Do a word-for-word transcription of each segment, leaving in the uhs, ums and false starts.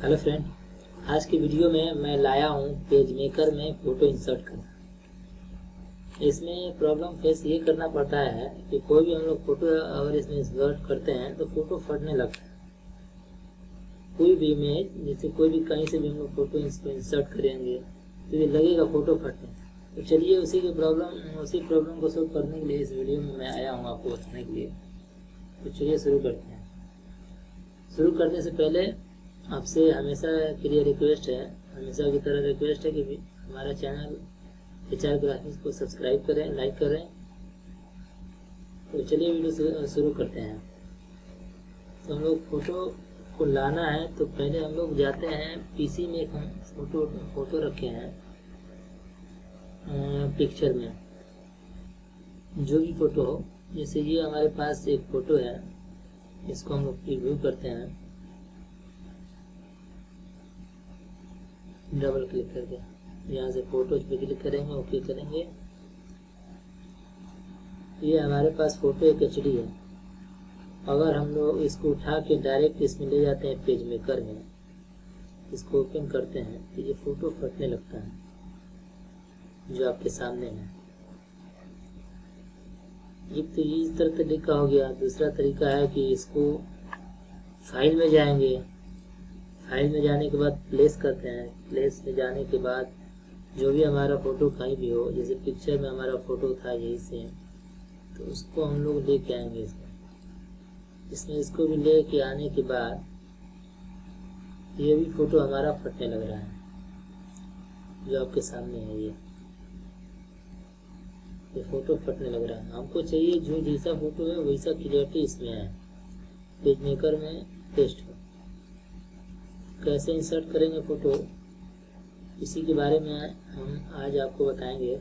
Hello friend, आज की video में मैं लाया हूँ पेज मेकर में फ़ोटो इंसर्ट करना। इसमें प्रॉब्लम फेस ये करना पड़ता है कि कोई भी हम लोग फ़ोटो अगर इसमें इंसर्ट करते हैं तो फ़ोटो फटने लगता है। कोई भी इमेज, जैसे कोई भी कहीं से भी हम लोग फ़ोटो इंसर्ट करेंगे तो ये लगेगा फ़ोटो फटने। तो चलिए उसी की प्रॉब्लम उसी प्रॉब्लम को सॉल्व करने के लिए इस वीडियो में मैं आया हूँ आपको बताने के लिए। तो चलिए शुरू करते हैं। शुरू करने से पहले आपसे हमेशा के लिए रिक्वेस्ट है, हमेशा की तरह रिक्वेस्ट है कि भी हमारा चैनल एच आर ग्राफिक्स को सब्सक्राइब करें, लाइक करें। तो चलिए वीडियो शुरू करते हैं। तो हम लोग फ़ोटो को लाना है तो पहले हम लोग जाते हैं पीसी में। हम फ़ोटो फ़ोटो रखे हैं पिक्चर में, जो भी फ़ोटो हो। जैसे ये हमारे पास एक फ़ोटो है, इसको हम लोग प्रीव्यू करते हैं डबल क्लिक करके। यहाँ से फोटोज पे क्लिक करेंगे, ओके करेंगे। ये हमारे पास फोटो एक एच डी है। अगर हम लोग इसको उठा के डायरेक्ट इसमें ले जाते हैं पेज मेकर में, इसको ओपन करते हैं तो ये फोटो फटने लगता है, जो आपके सामने है। एक तो ये इस तरह तरीका हो गया। दूसरा तरीका है कि इसको फाइल में जाएंगे, फाइल में जाने के बाद प्लेस करते हैं। प्लेस में जाने के बाद जो भी हमारा फ़ोटो कहीं भी हो, जैसे पिक्चर में हमारा फ़ोटो था यही से, तो उसको हम लोग लेके आएंगे इसमें इसमें इसको भी लेके आने के बाद ये भी फ़ोटो हमारा फटने लग रहा है, जो आपके सामने है। ये ये फ़ोटो फटने लग रहा है। हमको चाहिए जो जैसा फ़ोटो है वैसा क्लियरिटी इसमें है, पेज मेकर में टेस्ट हो। कैसे इंसर्ट करेंगे फ़ोटो, इसी के बारे में हम आज आपको बताएंगे।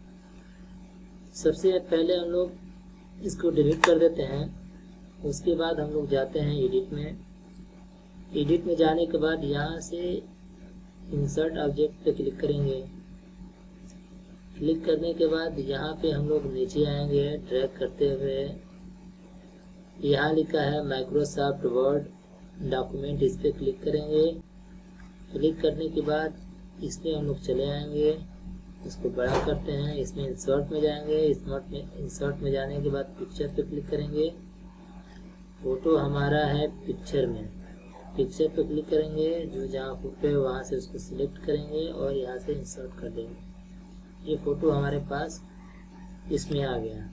सबसे पहले हम लोग इसको डिलीट कर देते हैं। उसके बाद हम लोग जाते हैं एडिट में। एडिट में जाने के बाद यहाँ से इंसर्ट ऑब्जेक्ट पे क्लिक करेंगे। क्लिक करने के बाद यहाँ पे हम लोग नीचे आएंगे ड्रैग करते हुए। यहाँ लिखा है माइक्रोसॉफ्ट वर्ड डॉक्यूमेंट, इस पर क्लिक करेंगे। क्लिक करने के बाद इसमें हम लोग चले आएंगे, इसको बड़ा करते हैं। इसमें इंसर्ट में जाएंगे। इंसर्ट में इंसर्ट में जाने के बाद पिक्चर पे क्लिक करेंगे। फ़ोटो हमारा है पिक्चर में, पिक्चर पे क्लिक करेंगे। जो जहाँ फोटो है वहाँ से उसको सिलेक्ट करेंगे और यहाँ से इंसर्ट कर देंगे। ये फ़ोटो हमारे पास इसमें आ गया।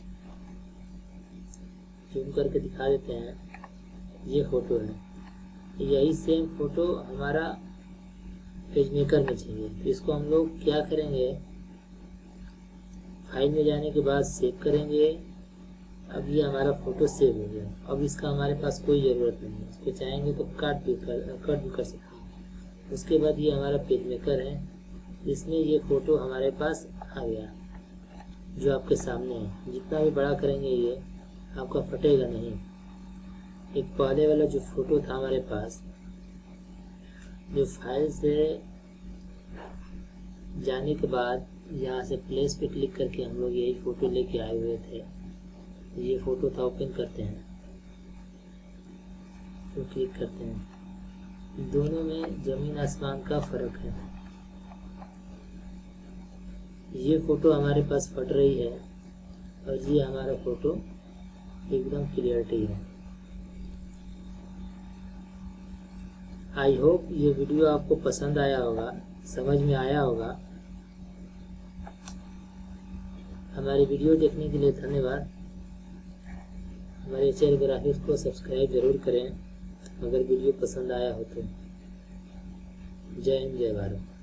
जूम करके दिखा देते हैं, ये फ़ोटो है। यही सेम फ़ोटो हमारा पेज मेकर में चाहिए। तो इसको हम लोग क्या करेंगे, फाइल में जाने के बाद सेव करेंगे। अब ये हमारा फ़ोटो सेव हो गया। अब इसका हमारे पास कोई ज़रूरत नहीं है। इसको चाहेंगे तो कट भी कर कट भी कर सकते हैं। उसके बाद ये हमारा पेज मेकर है, इसमें ये फ़ोटो हमारे पास आ गया, जो आपके सामने है। जितना भी बड़ा करेंगे ये आपका फटेगा नहीं। एक पहले वाला जो फ़ोटो था हमारे पास, जो फाइल से जाने के बाद यहाँ से प्लेस पे क्लिक करके हम लोग यही फ़ोटो लेके आए हुए थे। ये फ़ोटो था, ओपन करते हैं तो क्लिक करते हैं। दोनों में ज़मीन आसमान का फ़र्क है। ये फ़ोटो हमारे पास फट रही है और ये हमारा फ़ोटो एकदम क्लियरिटी है। आई होप ये वीडियो आपको पसंद आया होगा, समझ में आया होगा। हमारी वीडियो देखने के लिए धन्यवाद। हमारे एच आर ग्राफिक्स को सब्सक्राइब जरूर करें अगर वीडियो पसंद आया हो तो। जय हिंद, जय भारत।